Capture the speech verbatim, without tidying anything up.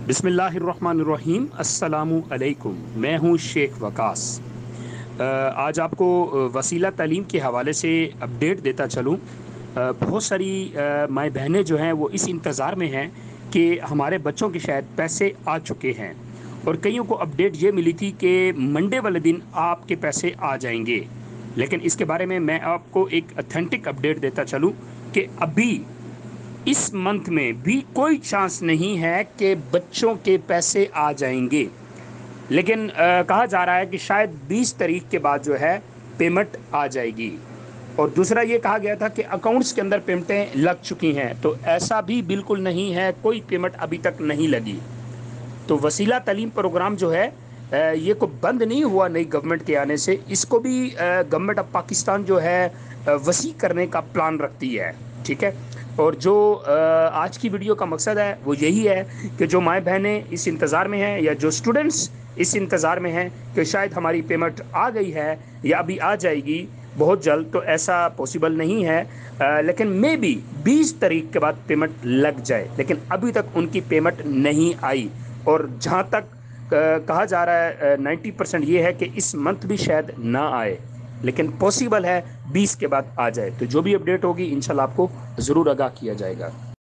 बिस्मिल्लाहिर्रहमानिर्रहीम अस्सलामु अलैकुम। मैं हूँ शेख वकास। अ, आज आपको वसीला तालीम के हवाले से अपडेट देता चलूँ। अ, बहुत सारी अ, माएँ बहनें जो हैं वो इस इंतज़ार में हैं कि हमारे बच्चों के शायद पैसे आ चुके हैं, और कईयों को अपडेट ये मिली थी कि मंडे वाले दिन आपके पैसे आ जाएंगे। लेकिन इसके बारे में मैं आपको एक ऑथेंटिक अपडेट देता चलूँ कि अभी इस मंथ में भी कोई चांस नहीं है कि बच्चों के पैसे आ जाएंगे। लेकिन आ, कहा जा रहा है कि शायद बीस तारीख के बाद जो है पेमेंट आ जाएगी। और दूसरा ये कहा गया था कि अकाउंट्स के अंदर पेमेंटें लग चुकी हैं, तो ऐसा भी बिल्कुल नहीं है, कोई पेमेंट अभी तक नहीं लगी। तो वसीला तालीम प्रोग्राम जो है अ, ये को बंद नहीं हुआ नई गवर्नमेंट के आने से, इसको भी गवर्नमेंट ऑफ पाकिस्तान जो है अ, वसी करने का प्लान रखती है। ठीक है। और जो अ, आज की वीडियो का मकसद है वो यही है कि जो माएँ बहनें इस इंतज़ार में हैं या जो स्टूडेंट्स इस इंतज़ार में हैं कि शायद हमारी पेमेंट आ गई है या अभी आ जाएगी बहुत जल्द, तो ऐसा पॉसिबल नहीं है। अ, लेकिन मे बी बीस तारीख के बाद पेमेंट लग जाए, लेकिन अभी तक उनकी पेमेंट नहीं आई। और जहाँ तक अ, कहा जा रहा है नाइन्टी परसेंट ये है कि इस मंथ भी शायद ना आए, लेकिन पॉसिबल है बीस के बाद आ जाए। तो जो भी अपडेट होगी इंशाल्लाह आपको ज़रूर आगाह किया जाएगा।